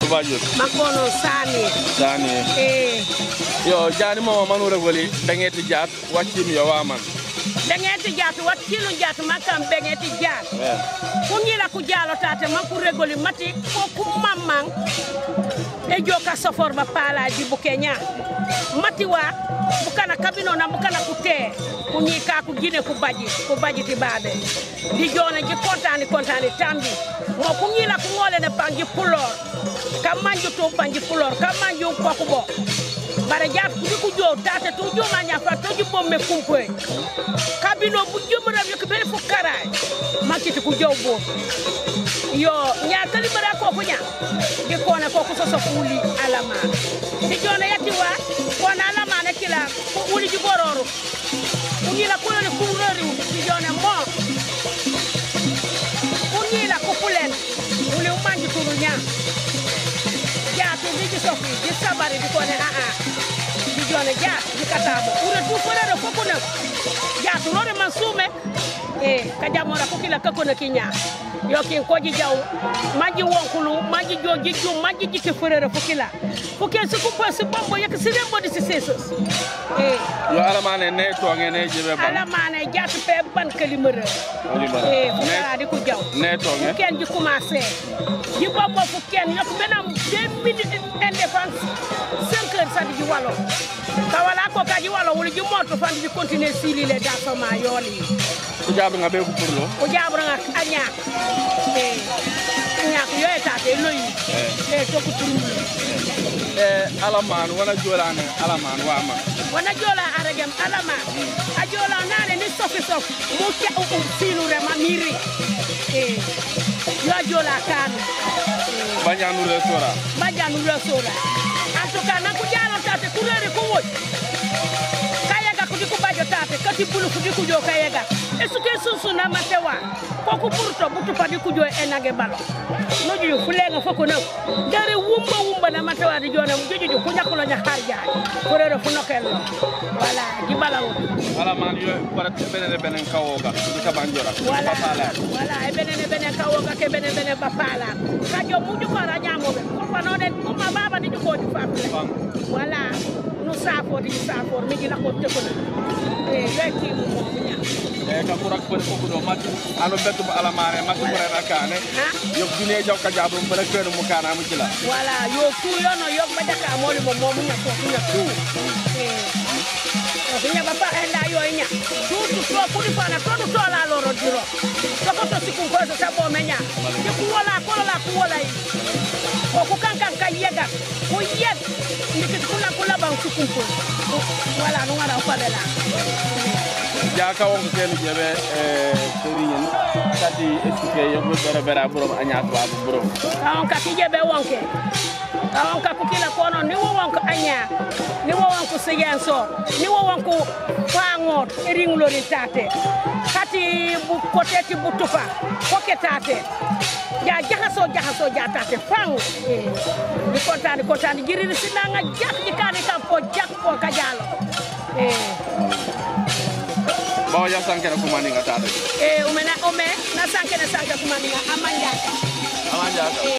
Bajut makono sani yo jani mo manu regoli dangeti jaat waccim yo waman dangeti jaat waccilu jaat makam bengeti jaat ko ngila ku jalo tate man ku regoli mati ko ku mamman e joka sofor ba pala di bu Kenya mati wa bukana kabino na bukana ku te ku ni ka ku gine ku baji ti babe di jona ji kontani tambi mo ku ngila ku ngole ne pangi pulor kam manju to pangi pulor kam manju ko bo bara jaat ku jo tate to jo ma nya fa to ji bomme kumpoy kabino bu jumra bi ko be fu karay makiti ku jo bo yo nya kali bara ko fu nya di ko na ko so fuli alama di jona yati wa ko na alama na kila ko uli ji bororo ku ni la ko le ku rori di jona mo ku ni la ko fulen uli manji turu nya jaatu di ci sofi di sabari di ko ne di jona jaat di katabo ure tu ko le ko na jaatu rore mansume kajamora ko kila kako na kinya yo kin ko ji jaw maji wonkulu maji joji jum maji jiki ferere fukila fukel su ko passe bombo yak sire mbodi ci sesos yo alamane ne to ngene jibe ban alamane jatt pe ban kalimere fukala di ko jaw ne to ngene ken ji commencer ji bombo fuken yok benam 2 minutes indéfense 5 heures sa di walo kawala ko kaji walo wuli ji moto fan di continuer sili le dasoma yoli ko jabu nga be ko purlo ko jabu nga anya anya ko yoy tate loyi to ko turumbu alaman wana jolane alaman wama wana jola aragam alaman a jola nane ni sofi mu ke o silu re mamiri yo jola kan banyanu resora en tout cas na ko jalo tate ku rere ko woj kayega ko diko bajo tate kati bulu ko diko jo kayega esuke susu na matewa koku burto butu padi ku jo enage balo no ju fulenga foko na dare wumba na matewa di jona mu joju ku nyakulo nya harja ko rere fu nokello wala di balawo wala man yo para benen kawoga di ka banjora wala e benen kawoga ke benen bapala ka jo mu ju ko ra nyamo be ko no den ko ma baba di ko ju fa wala no safo mi di la ko te ko yaki mu mo nya ka kurak ber ko do mat ano bettu ba alamane mat ko rena kane yo dine jaw ka jabu mbere kenu mu kana mu jila wala yo ku yo no yo ba daka moli mo mo nya ko nya ku ko nya ba pa enda yo nya tu ko di fana to to la loro diro to ko to siku ko so sabo menya di ku wala yi ko ku kan ka yega ku yeg ni ke kula ba siku ko wala no wala ko bela ja ka won ko jebe teriyen kati expliquer yo ko bera borom anya ba borom on ka ki jebe wonke on ka ko kila ko non ni wo wonko anya ni wo wonko segenso ni wo wonko fangot ring lori tate kati bu poteti bu tufa ko ke tate ya jahaso ja tate fang ni kontani giriri sinanga jak di kani kam ko jak ko kajalo bawa ya sankena kumani ngata ome na sankena kumani amanja